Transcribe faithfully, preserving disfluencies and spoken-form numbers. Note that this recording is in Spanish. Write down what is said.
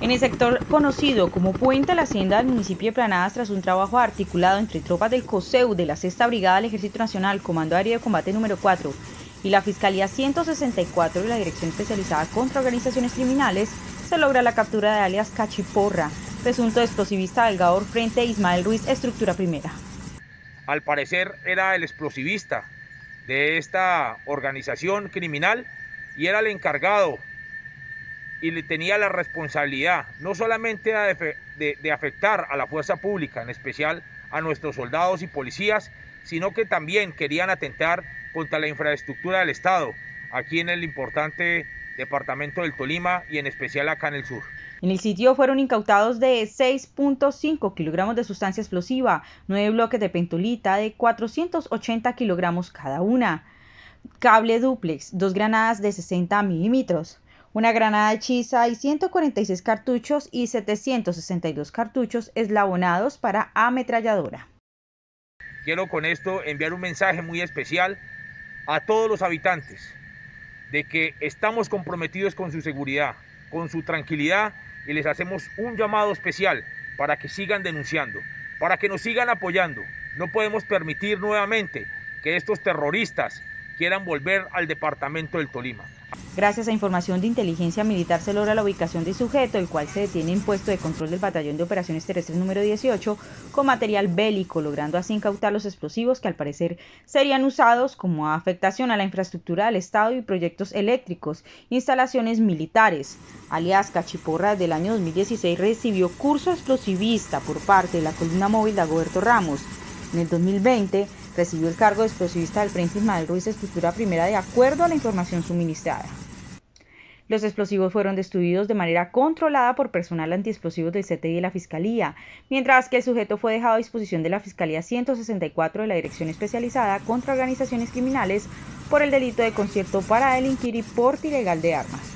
En el sector conocido como Puente La Hacienda del municipio de Planadas, tras un trabajo articulado entre tropas del COSEU, de la Sexta Brigada del Ejército Nacional, Comando Aéreo de Combate número cuatro y la Fiscalía ciento sesenta y cuatro de la Dirección Especializada contra Organizaciones Criminales, se logra la captura de alias Cachiporra, presunto explosivista Delgador, frente a Ismael Ruiz, estructura primera. Al parecer era el explosivista de esta organización criminal y era el encargado y le tenía la responsabilidad no solamente de, de, de afectar a la fuerza pública, en especial a nuestros soldados y policías, sino que también querían atentar contra la infraestructura del Estado, aquí en el importante departamento del Tolima y en especial acá en el sur. En el sitio fueron incautados de seis punto cinco kilogramos de sustancia explosiva, nueve bloques de pentolita de cuatrocientos ochenta kilogramos cada una, cable dúplex, dos granadas de sesenta milímetros, una granada hechiza y ciento cuarenta y seis cartuchos y setecientos sesenta y dos cartuchos eslabonados para ametralladora. Quiero con esto enviar un mensaje muy especial a todos los habitantes de que estamos comprometidos con su seguridad, con su tranquilidad, y les hacemos un llamado especial para que sigan denunciando, para que nos sigan apoyando. No podemos permitir nuevamente que estos terroristas quieran volver al departamento del Tolima. Gracias a información de inteligencia militar se logra la ubicación del sujeto, el cual se detiene en puesto de control del Batallón de Operaciones Terrestres número dieciocho con material bélico, logrando así incautar los explosivos que al parecer serían usados como afectación a la infraestructura del Estado y proyectos eléctricos, instalaciones militares. Alias Cachiporra, desde el año dos mil dieciséis recibió curso explosivista por parte de la columna móvil de Dagoberto Ramos. En el dos mil veinte recibió el cargo de explosivista del frente Ismael Ruiz, estructura primera, de acuerdo a la información suministrada. Los explosivos fueron destruidos de manera controlada por personal antiexplosivos del C T I y de la Fiscalía, mientras que el sujeto fue dejado a disposición de la Fiscalía ciento sesenta y cuatro de la Dirección Especializada contra Organizaciones Criminales por el delito de concierto para delinquir y porte ilegal de armas.